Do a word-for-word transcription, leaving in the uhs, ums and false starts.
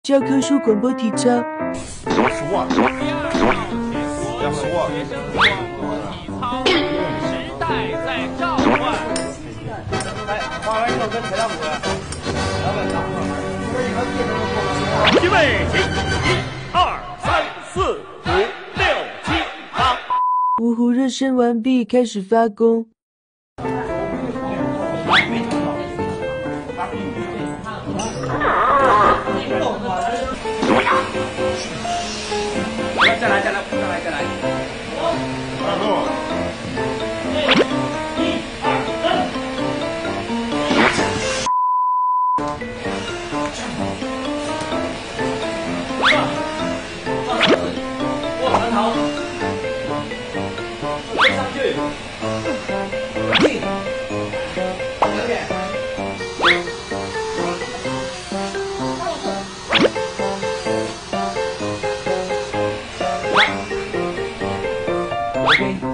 教科书广播体操。 十万，要十万。 学生广播体操，时代在召唤。 来，画完一首歌谁来舞呀？老板唱。 预备起，一、二、三、四、五、六、七、八。 五湖热身完毕，开始发功。 再来，再来，再来，再来。 二六。 一、二、三。 卧蚕头，飞上去，进，两点。OK。